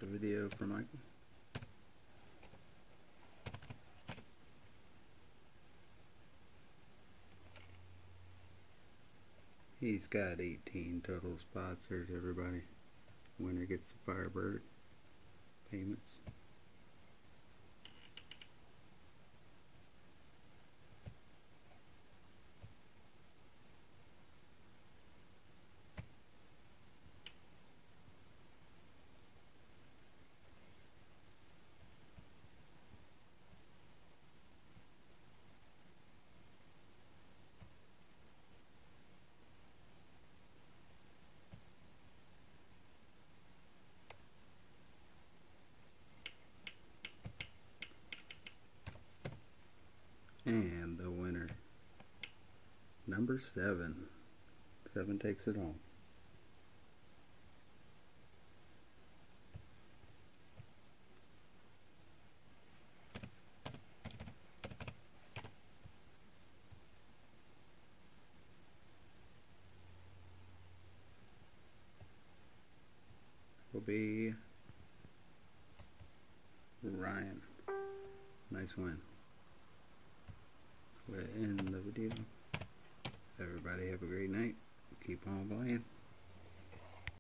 a video for Michael. He's got 18 total spots. There's everybody. Winner gets the Firebird payments. And the winner, number 7. 7 takes it home. Will be Ryan. Nice win. We'll end the video. Everybody have a great night. Keep on playing.